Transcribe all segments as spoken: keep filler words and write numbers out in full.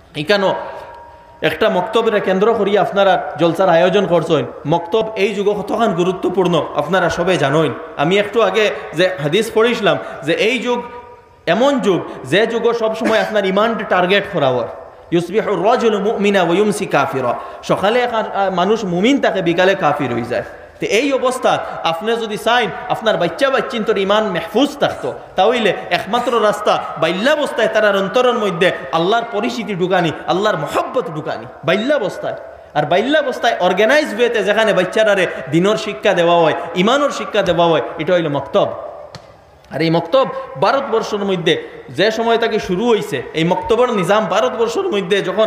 এখানো একটা মক্তবের কেন্দ্র করিয়া আপনারা জলসার আয়োজন করছেন। মক্তব এই যুগ কতখান গুরুত্বপূর্ণ আপনারা সবাই জানেন। আমি একটু আগে যে হাদিস পড়িছিলাম যে এই যুগ এমন যুগ যে যুগ সবসময় আপনার ইমান টার্গেট করাওয়ার। ইউসবিহু রাজুলু মুমিনা ওয়া ইউমসি কাফিরা, সকালে মানুষ মুমিন থাকে, বিকালে কাফির হয়ে যায়। তো এই অবস্থা আপনি যদি চাইন আপনার বাচ্চা বাচ্চিন তোর ইমান মেহফুজ থাকতো, তাহলে একমাত্র রাস্তা বাল্যাবস্থায় তার অন্তরের মধ্যে আল্লাহর পরিচিতি ঢুকানি, আল্লাহর মহব্বত ঢুকানি বাল্যাবস্থায়। আর বাল্যাবস্থায় অর্গানাইজ ওয়েতে যেখানে বাচ্চারারে দিনের শিক্ষা দেওয়া হয়, ইমানের শিক্ষা দেওয়া হয়, এটা হইল মক্তব। আর এই মক্তব ভারতবর্ষের মধ্যে যে সময় থেকে শুরু হয়েছে, এই মক্তবর নিজাম ভারতবর্ষের মধ্যে যখন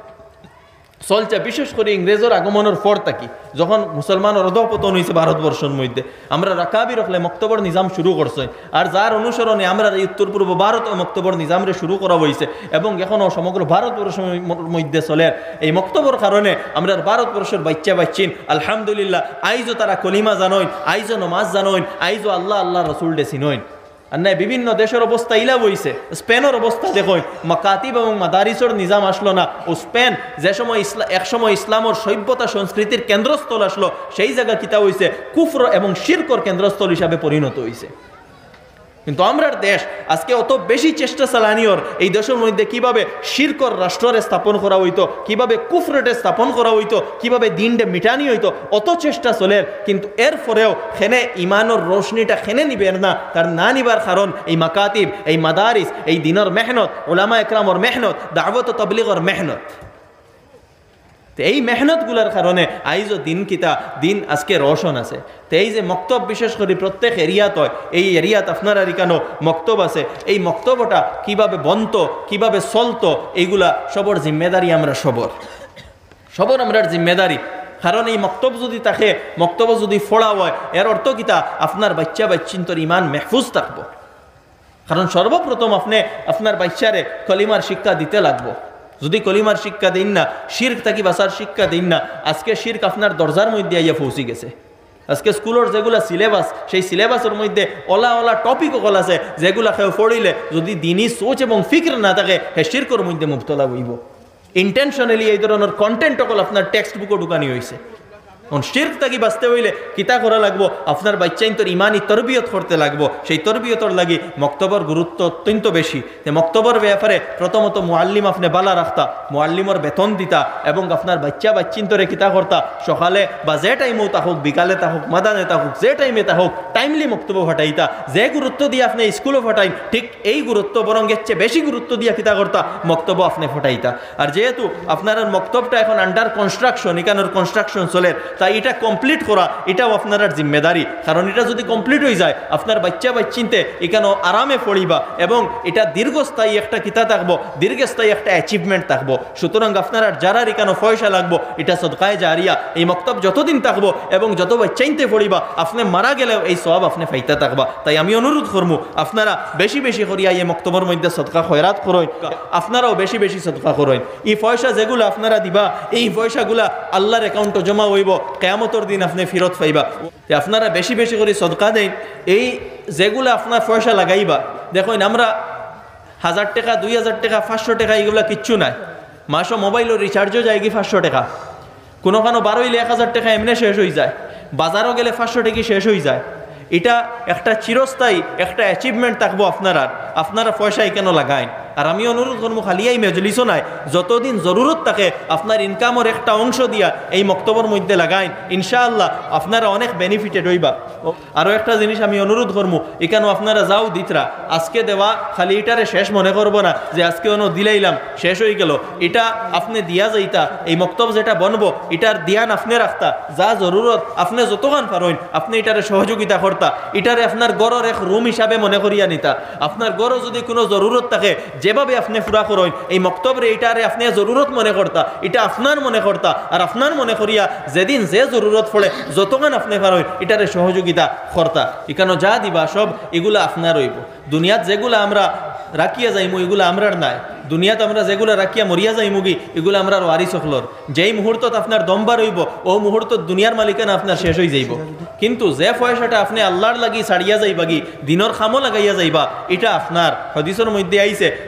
চলছে, বিশেষ করে ইংরেজের আগমনের পর থাকি যখন মুসলমানের অধঃপতন হয়েছে ভারতবর্ষের মধ্যে, আমরা রাকাবি রখলে মক্তবর নিজাম শুরু করছে। আর যার অনুসরণে আমরা এই উত্তর পূর্ব ভারত মক্তবর নিজামরে শুরু করা হয়েছে এবং এখনও সমগ্র ভারতবর্ষের মধ্যে চলে। এই মক্তবর কারণে আমরা ভারতবর্ষের বাচ্চা বাচ্চিন আলহামদুলিল্লাহ আইজও তারা কলিমা জানইন, আইজও নমাজ জানইন, আইজও আল্লাহ আল্লাহ রসুল ডেসিনইন। আর নাই বিভিন্ন দেশের অবস্থা ইলা বইছে। স্পেনের অবস্থা দেখুন, মাকাতিব এবং মাদারিসের নিজাম আসলো না। ও স্পেন যে সময় ইসলাম একসময় ইসলামের সভ্যতা সংস্কৃতির কেন্দ্রস্থল আসলো, সেই জায়গা কিতা হয়েছে কুফর এবং শিরকর কেন্দ্রস্থল হিসাবে পরিণত হয়েছে। কিন্তু আমরার দেশ আজকে অত বেশি চেষ্টা চালানিওর এই দেশের মধ্যে কিভাবে শিরকর রাষ্ট্রে স্থাপন করা হইতো, কিভাবে কুফরেটে স্থাপন করা হইতো, কিভাবে দিনডে মিটানি হইতো, অত চেষ্টা চলে। কিন্তু এর পরেও খেনে ইমানোর রোশনিটা খেনে নিবেন না। তার না নিবার কারণ এই মাকাতিব, এই মাদারিস, এই দিনের মেহনত, ওলামা একরামর মেহনত, দাওয়াত ও তাবলীগের মেহনত। তো এই মেহনতগুলোর কারণে আইজও দিন কিতা দিন আজকে রোশন আছে। তো এই যে মক্তব বিশেষ করে প্রত্যেক এরিয়াত হয়, এই এরিয়াত আপনার আর কেন মক্তব আছে, এই মক্তবটা কিভাবে বন্ত, কিভাবে চলতো, এইগুলা সবর জিম্মেদারি আমরা সবর সবর আমরার জিম্মেদারি। কারণ এই মক্তব যদি থাকে, মক্তব যদি ফোড়া হয়, এর অর্থ কিতা আপনার বাচ্চা বাচ্চিন্তর ইমান মেহফুজ থাকবো। কারণ সর্বপ্রথম আপনি আপনার বাচ্চারে কলিমার শিক্ষা দিতে লাগবো। যদি কলিমার শিক্ষা দিন না, শির্ক থাকি বাসার শিক্ষা দিন না, আজকে শির্ক আপনার দরজার মধ্যে আইয়া পৌঁছে গেছে। আজকে স্কুলের যেগুলা সিলেবাস, সেই সিলেবাসের মধ্যে ওলা ওলা টপিক সকল আছে যেগুলা কেউ পড়িলে যদি দিনই সোচ এবং ফিক্র না থাকে, হে শির্কর মধ্যে মুবতলা হইব। ইন্টেনশনালি এই ধরনের কন্টেন্ট সকল আপনার টেক্সট বুকও ঢুকানি হয়েছে। শির্ক থাকি বাঁচতে হইলে কিতা করা লাগবো, আপনার বাচ্চাইন তোর ইমানি তরবিয়ত করতে লাগবো। সেই তরবিয়তর লাগি মক্তবর গুরুত্ব অত্যন্ত বেশি। যে মক্তবর ব্যাপারে প্রথমত মুআল্লিম আপনি বালা রাখতা, মুআল্লিমর বেতন দিতা এবং আপনার বাচ্চা বাচ্চিন তোরে কিতা করতা, সকালে বা যে টাইমেও তা হোক, বিকালে তা হোক, মাদানে তা হোক, যে টাইমে তা হোক, টাইমলি মক্তব ফাটাইতা। যে গুরুত্ব দিয়ে আপনি স্কুলও ফাটাইন, ঠিক এই গুরুত্ব বরং এর চেয়ে বেশি গুরুত্ব দিয়ে কিতা করতা, মক্তব আপনি ফাটাইতা। আর যেহেতু আপনার মক্তবটা এখন আন্ডার কনস্ট্রাকশন, এখানোর কনস্ট্রাকশন চলে, তাই এটা কমপ্লিট করা এটাও আপনার জিম্মেদারি। কারণ এটা যদি কমপ্লিট হয়ে যায়, আপনার বাচ্চা বাচ্চিনতে এখানে আরামে পড়িবা এবং এটা দীর্ঘস্থায়ী একটা কিতা থাকবো, দীর্ঘস্থায়ী একটা অ্যাচিভমেন্ট থাকবো। সুতরাং আপনার যারা এখানে পয়সা লাগবো, এটা সদকায়ে জারিয়া। এই মক্তব যতদিন থাকবো এবং যত বাচ্চাইনতে পড়িবা, আপনি মারা গেলেও এই সওয়াব আপনি পাইতে থাকবা। তাই আমি অনুরোধ করবো আপনারা বেশি বেশি করিয়া এই মক্তবের মধ্যে সদকা খয়রাত করেন, আপনারাও বেশি বেশি সদকা করেন। এই পয়সা যেগুলো আপনারা দিবা, এই পয়সাগুলা আল্লাহর অ্যাকাউন্টে জমা হইব, কিয়ামতের দিন আপনি ফেরত পাইবা। আপনারা বেশি বেশি করে সদকা দেন। এই যেগুলো আপনার পয়সা লাগাইবা, দেখুন আমরা হাজার টাকা, দুই হাজার টাকা, পাঁচশো টাকা এগুলো কিচ্ছু নাই। মাসও মোবাইলের রিচার্জও যায় কি পাঁচশো টাকা, কোনো কোনো বারো হইলে এক হাজার টাকা এমনি শেষ হয়ে যায়, বাজারও গেলে পাঁচশো টাকা শেষ হয়ে যায়। এটা একটা চিরস্থায়ী একটা অ্যাচিভমেন্ট থাকবো আপনারা, আপনারা পয়সা কেন লাগাইন। আর আমি অনুরোধ করবো খালি এই মেজলিসও নাই, যতদিন জরুরত থাকে আপনার ইনকামের একটা অংশ দিয়া এই মক্তবের মধ্যে লাগাইন, ইনশাআল্লাহ আপনারা অনেক বেনিফিটেড হইবা। আরও একটা জিনিস আমি অনুরোধ করবো, এখানেও আপনারা যাও দিতরা, আজকে দেওয়া খালি এটারে শেষ মনে করবো না যে আজকে অন্য দিলাইলাম শেষ হয়ে গেল। এটা আপনি দিয়া যাইতা, এই মক্তব যেটা বনবো এটার ধ্যান আপনি রাখতা, যা জরুরত আপনি যতক্ষণ পারেন আপনি এটারে সহযোগিতা করতা। এটারে আপনার গড়ের এক রুম হিসাবে মনে করিয়া নিতা। আপনার গড়ও যদি কোনো জরুরত থাকে, যেভাবে আপনি পুরা করেন এই মক্তবরে এইটারে আপনি জরুরত মনে করতা, এটা আপনার মনে করতা। আর আপনার মনে করিয়া যেদিন যে জরুরত পড়ে যতক্ষণ আপনি পারেন এটারে সহযোগিতা করতা। এখানে যা দিবা সব এগুলা আপনার হইব। দুনিয়াত যেগুলা আমরা রাখিয়া যাইমু এগুলো আমরার নাই। দুনিয়াতে আমরা যেগুলো রাখিয়া মরিয়া যাইমু গি এগুলো আমরার ওয়ারিস হকলর। যেই মুহূর্তত আপনার দমবার হইব ও মুহূর্ত দুনিয়ার মালিকানা আপনার শেষ হয়ে যাইব। কিন্তু যে পয়সাটা আপনি আল্লাহর লাগি ছাড়িয়া যাইবা গি, দিনের খামো লাগাইয়া যাইবা, এটা আপনার। হাদিসের মধ্যে আইছে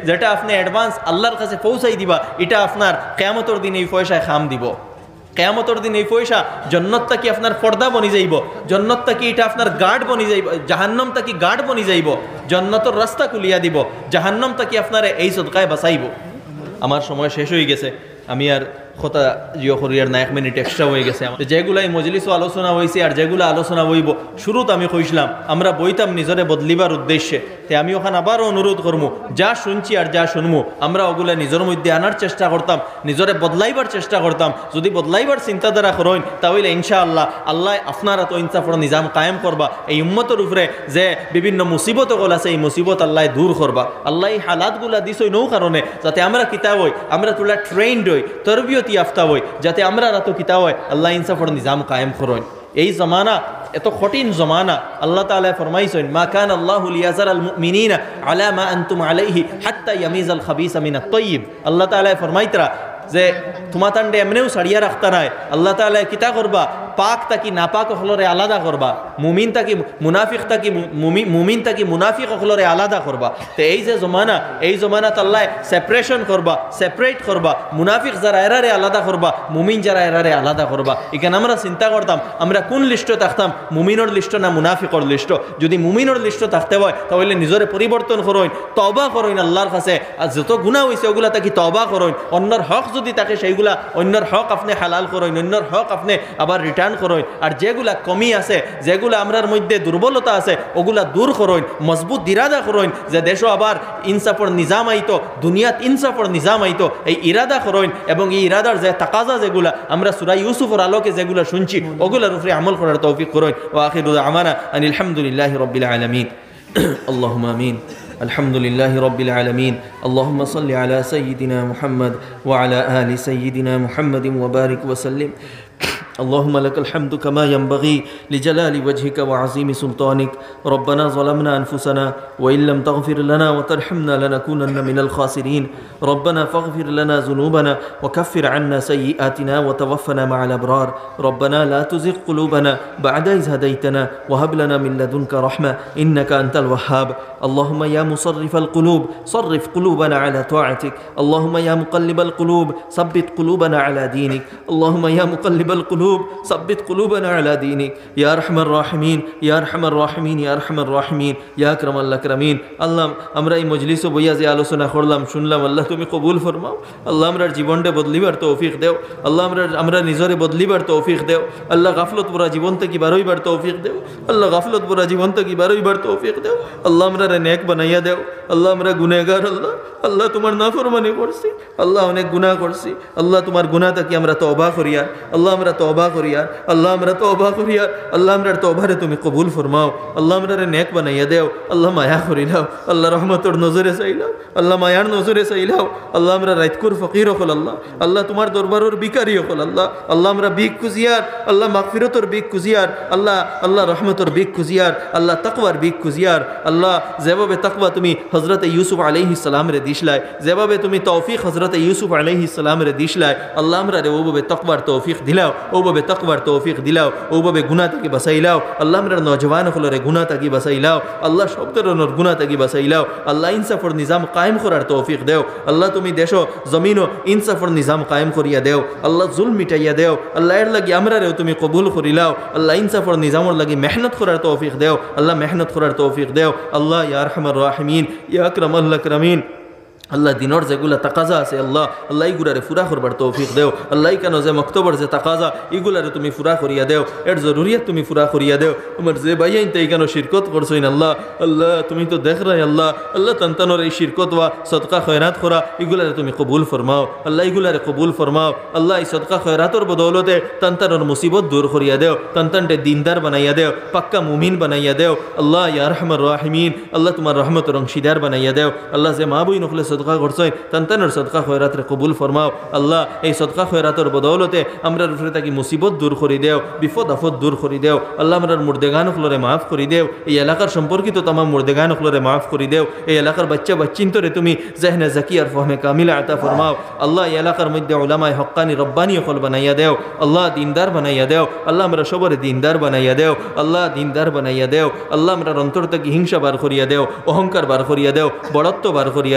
যেটা আপনি অ্যাডভান্স আল্লাহর কাছে পৌঁছাই দিবা, এটা আপনার কিয়ামতের দিন এই পয়সায় খাম দিব। কিয়ামতের দিন এই পয়সা জন্নতটা কি আপনার পর্দা বনি যাইব, জন্নতটা কি এটা আপনার গার্ড বনি যাইব, জাহান্নামটা কি গার্ড বনি যাইব, জন্নতর রাস্তা খুলিয়া দিব, জাহান্নামটা কি আপনার এই সদকায় বাঁচাইব। আমার সময় শেষ হয়ে গেছে, আমি আর কথা জিও করিয়ার না, এক মিনিট এক্সট্রা হয়ে গেছে। যেগুলো এই মজলিসও আলোচনা হয়েছে আর যেগুলো আলোচনা হইব, শুরুত আমি কইছিলাম আমরা বইতাম নিজরে বদলিবার উদ্দেশ্যে। তে আমি ওখানে আবারও অনুরোধ করবো, যা শুনছি আর যা শুনবো আমরা ওগুলা নিজের মধ্যে আনার চেষ্টা করতাম, নিজরে বদলাইবার চেষ্টা করতাম। যদি বদলাইবার চিন্তাধারা করেন তাহলে ইনশাআল্লাহ আল্লাহ আপনারা তো ইনসাফর নিজাম কায়েম করবা। এই উম্মতের উপরে যে বিভিন্ন মুসিবত গুলো আছে এই মুসিবত আল্লাহ দূর করবা। আল্লাহ এই হালাতগুলা দিছই নৌ কারণে যাতে আমরা কিতাব হই, আমরা তোলা ট্রেন্ড হই, তরবিয়ত ইয়াফতা হই, যাতে আমরা রাতো কিতাব হয় আল্লাহ ইনসাফর নিজাম কায়েম করেন। এই জমানা এত কঠিন জমানা, আল্লাহ তাআলা ফরমাইছেন মা কান আল্লাহু লিয়াযারাল মুমিনিনা আলা মা আনতুম আলাইহি হাত্তা ইয়ামিজাল খাবিসা মিনাত তাইয়িব। আল্লাহ তাআলা ফরমাইতরা যে তোমার তান্ডে এমনিও সারিয়া রাখতা নাই, আল্লাহ তাআলা কিতা করবা পাক তাকি নাপাক হলরে আলাদা করবা, মুমিন তাকি মুনাফিক তাকি মুমিন তাকি মুনাফিক হলরে আলাদা করবা। তো এই যে জমানা, এই জমানাত আল্লাহ সেপারেশন করবা, সেপারেট করবা, মুনাফিক যারা এরারে আলাদা করবা, মুমিন যারা এরারে আলাদা করবা। এখানে আমরা চিন্তা করতাম আমরা কোন লিস্টে থাকতাম, মুমিনের লিস্ট না মুনাফিকর লিস্ট। যদি মুমিনের লিস্ট থাকতে হয় তাহলে নিজরে পরিবর্তন করইন, তওবা করইন আল্লাহর কাছে, আর যত গুনাহ হইছে ওগুলা তাকি তওবা করইন। অন্যর হক যদি থাকে সেইগুলা অন্যর হক আপনি হালাল করইন, অন্যর হক আপনি আবার রিটার্ন করইন। আর যেগুলা কমি আছে, যেগুলা আমরার মধ্যে দুর্বলতা আছে ওগুলা দূর করইন, মজবুত ইরাদা করইন যে দেশ আবার ইনসাফর নিজাম আইতো, দুনিয়াত ইনসাফর নিজাম আইতো। এই ইরাদা করইন এবং এই ইরাদার যে তাকাজা যেগুলা আমরা সূরা ইউসুফের আলোকে যেগুলা শুনছি ওগুলার উপরে আমল করার তৌফিক করইন। ওয়া আখিরু দাওয়ানা আনিল হামদুলিল্লাহি রাব্বিল আলামিন। আল্লাহুম্মা আমিন। الحمد لله رب العالمين. اللهم صل على سيدنا محمد وعلى آل سيدنا محمد وبارك وسلم. اللهم لك الحمد كما ينبغي لجلال وجهك وعظيم سلطانك. ربنا ظلمنا أنفسنا وإن لم تغفر لنا وترحمنا لنكونن من الخاسرين. ربنا فاغفر لنا ذنوبنا وكفر عنا سيئاتنا وتوفنا مع الأبرار. ربنا لا تزغ قلوبنا بعد إذ هديتنا وهب لنا من لدنك رحمة إنك أنت الوهاب. اللهم يا مصرف القلوب صرف قلوبنا على طاعتك. اللهم يا مقلب القلوب ثبت قلوبنا على دينك. اللهم يا مقلب القلوب ثبت قلوبنا على دينك يا أرحم الراحمين يا أرحم الراحمين يا أرحم الراحمين يا أكرم الأكرمين. আল্লাহ আমরা এই মজলিস ও বইয়া যে আলোচনা করলাম শুনলাম, আল্লাহ তুমি কবুল ফরমাও। আল্লাহ আমরার জীবনটা বদলিবার তৌফিক দেও। আল্লাহ আমরা আমরা নিজরে বদলিবার তৌফিক দেও। আল্লাহ গাফলত পুরা জীবন থেকে বারোইবার তৌফিক দেও। আল্লাহ গাফলত পুরা জীবন থেকে বারোইবার তৌফিক দেও। আল্লাহ আমরা নেক বানাইয়া দেও। আল্লাহ আমরা গুনাহগার, আল্লাহ আল্লাহ তোমার নাফরমানি করছি, আল্লাহ অনেক গুনাহ করছি। আল্লাহ তোমার গুনাহ থেকে আমরা তওবা করিয়া, আল্লাহ আমরা তওবা করিয়া, আল্লাহ আমরা তওবা করিয়া, আল্লাহ আমরার তওবারে তুমি কবুল ফরমাও। আল্লাহ আমরারে নেক বানাইয়া দেও। আল্লাহ মায়া করিলাও, আল্লাহ রহমতর নজরে চাইলাও, আল্লাহ মায়ার নজরে চাইলাও। আল্লাহ আমরা রাইতকুর ফকির হল, আল্লাহ আল্লাহ তোমার দরবারের বিকারি হল, আল্লাহ আল্লাহ আমরা বিক খুঁজিয়ার, আল্লাহ মাগফিরতর বিক খুঁজিয়ার, আল্লাহ আল্লাহ রহমতর বিক খুঁজিয়ার, আল্লাহ তাকওয়ার বিক খুঁজিয়ার। আল্লাহ যেভাবে তাকওয়া তুমি হযরত ইউসুফ আলাইহিস সালামের দিশলাই, যেভাবে তুমি তৌফিক হযরত ইউসুফ আলাইহিস সালামের দিশলাই, আল্লাহ আমরা রে ওভাবে তাকওয়ার তৌফিক দিলাও, ওভাবে তাকওয়ার তৌফিক দিলাও, ওভাবে গুনাহ থেকে বাঁচাইলাও। আল্লাহ আমরা নওজওয়ান হলরে গুনাহ থেকে বাঁচাইলাও, আল্লাহ সব ধরনের গুনাহ থেকে বাঁচাইলাও। আল্লাহ ইনসাফর নিজাম কায়েম করার তৌফিক দেও। আল্লাহ তুমি দেশো জমিনও ইনসাফর নিজাম কায়েম করিয়া দেও। আল্লাহ জুলম মিটাইয়া দেও। আল্লাহ এর লাগি আমরা রেও তুমি কবুল করিলাও। আল্লাহ ইনসাফর নিজামর লাগি মেহনত করার তৌফিক দেও। আল্লাহ মেহনত করার তৌফিক দেও। আল্লাহ ইয়া আরহামার রাহিমিন ইয়া আকরামাল আকরামিন। আল্লাহ দিনর যেগুলা তাকাজা আছে আল্লাহ আল্লাহ ইগুলারে ফুরা করবার তৌফিক দেও। আল্লাহ কেন যে মক্তবর যে তাকাজা ইগুলারে তুমি ফুরা করিয়া দেও, এর জরুরিয়াত তুমি ফুরা করিয়া দেও। তোমার যে বাইয়াইন তাই কেন শিরকত করছইন আল্লাহ আল্লাহ তুমি তো দেখ রাই আল্লাহ আল্লাহ তান্তানোর এই শিরকত ওয়া সদকা খয়রাত করা ইগুলারে তুমি কবুল ফরমাও। আল্লাহ ইগুলারে কবুল ফরমাও। আল্লাহ এই সদকা খয়রাতর বদৌলতে তান্তানোর মুসিবত দূর করিয়া দেও, তান্তানটে দিনদার বানাইয়া দেও, পাক্কা মুমিন বানাইয়া দেও। আল্লাহ ইয়া আরহামার রাহিমিন আল্লাহ তোমার রহমতের অংশীদার বানাইয়া দেও। আল্লাহ যে মা বই নখলে সদকা করছেন তান্তানোর সদকা খয়রাতরে কবুল ফরমাও। আল্লাহ এই সদকা খয়রাতর বদৌলতে আমরা উপরে থাকি মুসিবত দূর করি দেও, বিপদ আফত দূর করি দেও। আল্লাহ আমরার মুর্দেগান হলরে মাফ করি দেও। এই এলাকার সম্পর্কিত তামাম মুর্দেগান হলরে মাফ করি দেও। এই এলাকার বাচ্চা বাচ্চিন্তরে তুমি জেহনে জাকি আর ফহমে কামিলা আতা ফরমাও। আল্লাহ এই এলাকার মধ্যে উলামায়ে হক্কানি রব্বানি হল বানাইয়া দেও। আল্লাহ দিনদার বানাইয়া দেও। আল্লাহ আমরা সবরে দিনদার বানাইয়া দেও। আল্লাহ দিনদার বানাইয়া দেও। আল্লাহ আমরা অন্তর থেকে হিংসা বার করিয়া দেও, অহংকার বার করিয়া দেও, বড়ত্ব বার করিয়া দেও।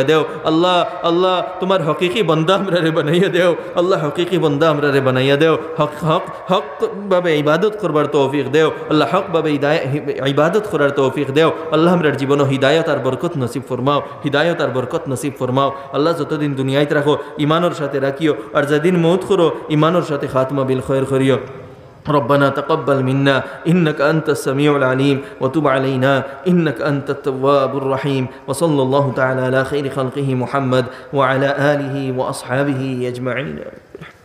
আল্লাহ আল্লাহ তোমার হকিকি বন্দা আমরা রে বানাইয়া দেও আল্লাহ হকিকি বন্দা আমরা রে বানাইয়া দেও হক হক হক ভাবে ইবাদত করবার তৌফিক দেও আল্লাহ হক ভাবে ইবাদত করার তৌফিক দেও আল্লাহ আমরার জীবনে হিদায়ত আর বরকত নসিব ফরমাও হিদায়ত আর বরকত নসিব ফরমাও আল্লাহ যতদিন দুনিয়ায় রাখো ইমানের সাথে রাখিও আর যেদিন মৌত করো ইমানের সাথে খাতমা বিল খৈর করিও ربنا تقبل منا إنك أنت السميع العليم وتب علينا إنك أنت التواب الرحيم وصلى الله تعالى على خير خلقه محمد وعلى آله وأصحابه أجمعين.